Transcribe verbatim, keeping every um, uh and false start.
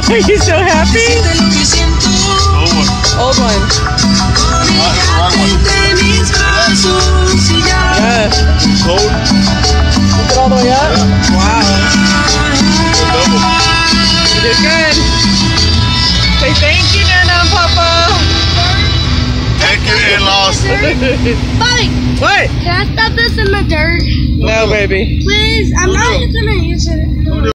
Are you so happy? Old one. Old one. Yeah. Cold. Is it all the way up? Yeah. Wow. You did good. Say thank you, Nana and Papa. Thank you, in-laws. Bobby. What? Can I stop this in the dirt? No, baby. Please, I'm not just gonna use it.